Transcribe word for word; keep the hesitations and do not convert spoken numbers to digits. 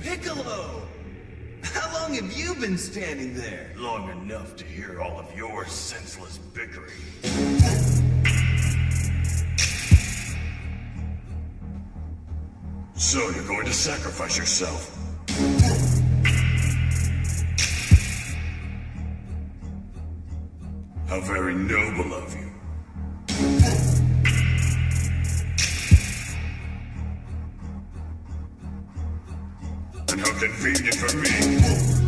Piccolo! How long have you been standing there? Long enough to hear all of your senseless bickering. So you're going to sacrifice yourself? How very noble of you. And how convenient for me.